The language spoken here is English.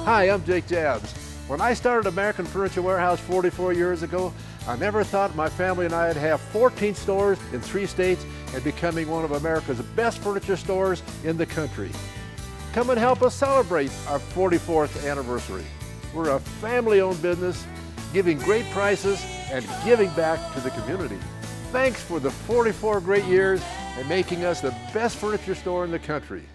Hi, I'm Jake Jabs. When I started American Furniture Warehouse 44 years ago, I never thought my family and I would have 14 stores in 3 states and becoming one of America's best furniture stores in the country. Come and help us celebrate our 44th anniversary. We're a family-owned business, giving great prices and giving back to the community. Thanks for the 44 great years and making us the best furniture store in the country.